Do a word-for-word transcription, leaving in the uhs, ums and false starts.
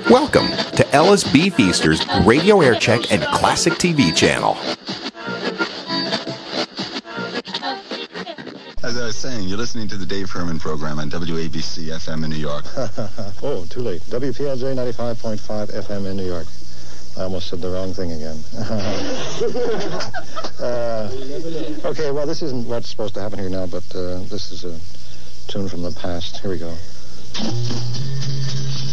Welcome to Ellis B. Feaster's Radio Air Check and Classic T V channel. As I was saying, you're listening to the Dave Herman program on W A B C F M in New York. Oh, too late. W P L J ninety-five point five F M in New York. I almost said the wrong thing again. uh, okay, well, this isn't what's supposed to happen here now, but uh, this is a tune from the past. Here we go.